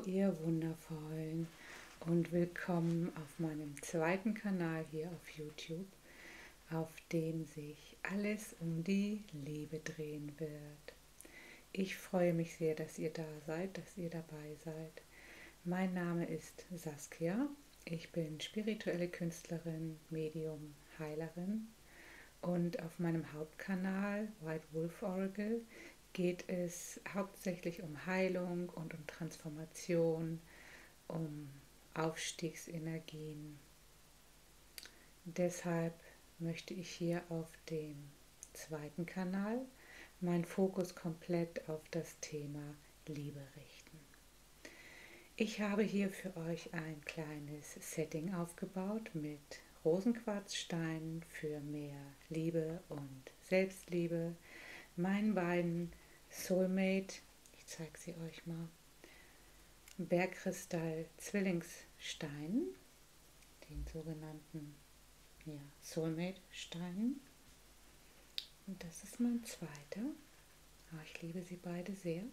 ihr Wundervollen und willkommen auf meinem zweiten Kanal hier auf YouTube, auf dem sich alles um die Liebe drehen wird. Ich freue mich sehr, dass ihr da seid, dass ihr dabei seid. Mein Name ist Saskia, ich bin spirituelle Künstlerin, Medium, Heilerin und auf meinem Hauptkanal White Wolf Oracle geht es hauptsächlich um Heilung und um Transformation, um Aufstiegsenergien. Deshalb möchte ich hier auf dem zweiten Kanal meinen Fokus komplett auf das Thema Liebe richten. Ich habe hier für euch ein kleines Setting aufgebaut mit Rosenquarzsteinen für mehr Liebe und Selbstliebe, meinen beiden Soulmate, ich zeige sie euch mal, Bergkristall Zwillingsstein, den sogenannten Soulmate Steinen. Und das ist mein zweiter. Ich liebe sie beide sehr.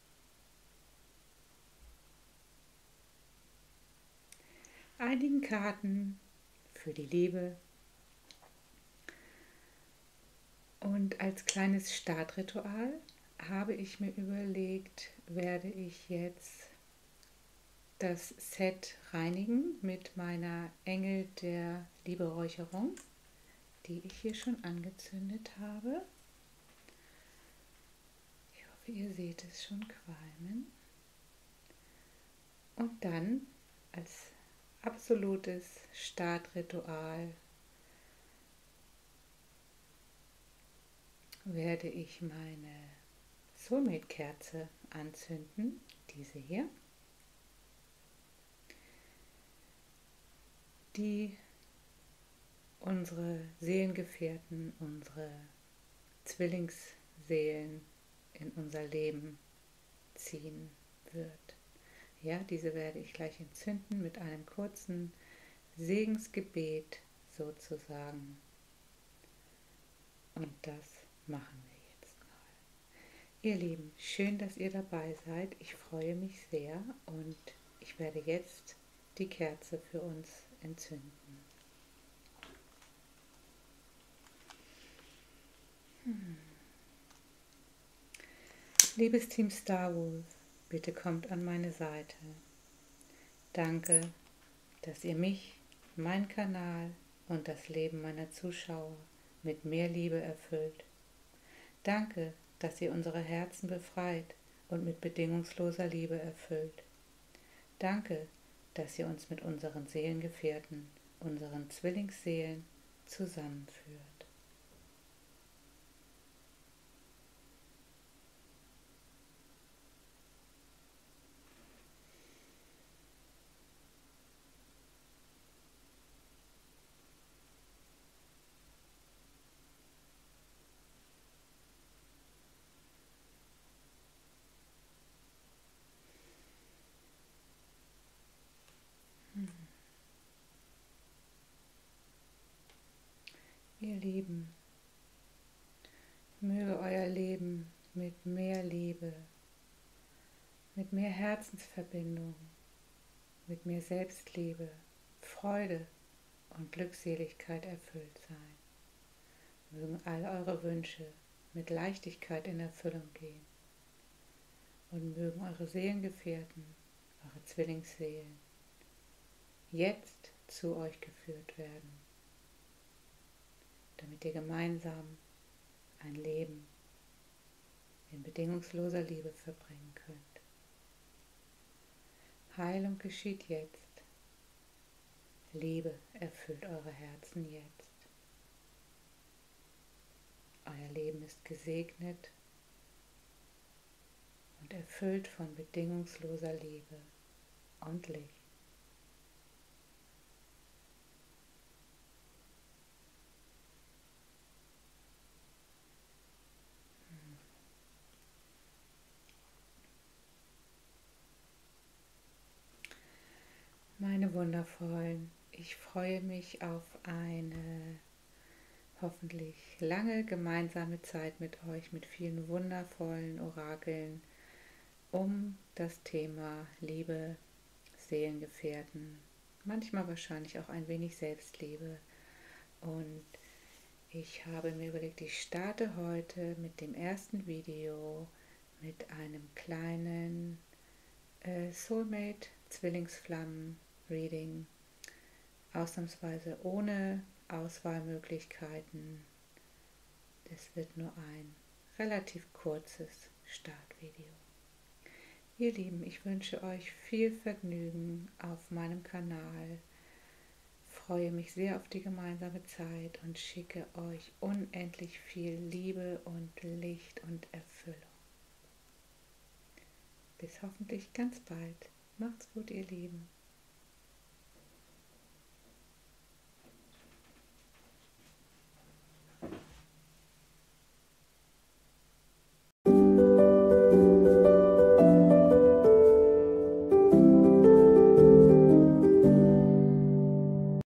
Einigen Karten für die Liebe. Und als kleines Startritual habe ich mir überlegt, werde ich jetzt das Set reinigen mit meiner Engel der Lieberäucherung, die ich hier schon angezündet habe. Ich hoffe, ihr seht es schon qualmen. Und dann als absolutes Startritual werde ich meine Soulmate-Kerze anzünden, diese hier, die unsere Seelengefährten, unsere Zwillingsseelen in unser Leben ziehen wird. Ja, diese werde ich gleich entzünden mit einem kurzen Segensgebet sozusagen. Und das machen wir jetzt mal. Ihr Lieben, schön, dass ihr dabei seid. Ich freue mich sehr und ich werde jetzt die Kerze für uns entzünden. Liebes Team Starwolf, bitte kommt an meine Seite. Danke, dass ihr mich, meinen Kanal und das Leben meiner Zuschauer mit mehr Liebe erfüllt. Danke, dass ihr unsere Herzen befreit und mit bedingungsloser Liebe erfüllt. Danke, dass ihr uns mit unseren Seelengefährten, unseren Zwillingsseelen zusammenführt. Ihr Lieben, möge euer Leben mit mehr Liebe, mit mehr Herzensverbindung, mit mehr Selbstliebe, Freude und Glückseligkeit erfüllt sein. Mögen all eure Wünsche mit Leichtigkeit in Erfüllung gehen und mögen eure Seelengefährten, eure Zwillingsseelen, jetzt zu euch geführt werden, damit ihr gemeinsam ein Leben in bedingungsloser Liebe verbringen könnt. Heilung geschieht jetzt. Liebe erfüllt eure Herzen jetzt. Euer Leben ist gesegnet und erfüllt von bedingungsloser Liebe und Licht. Meine Wundervollen, ich freue mich auf eine hoffentlich lange gemeinsame Zeit mit euch, mit vielen wundervollen Orakeln um das Thema Liebe, Seelengefährten, manchmal wahrscheinlich auch ein wenig Selbstliebe. Und ich habe mir überlegt, ich starte heute mit dem ersten Video mit einem kleinen Soulmate Zwillingsflammen Reading, ausnahmsweise ohne Auswahlmöglichkeiten. Das wird nur ein relativ kurzes Startvideo. Ihr Lieben, ich wünsche euch viel Vergnügen auf meinem Kanal, freue mich sehr auf die gemeinsame Zeit und schicke euch unendlich viel Liebe und Licht und Erfüllung. Bis hoffentlich ganz bald. Macht's gut, ihr Lieben.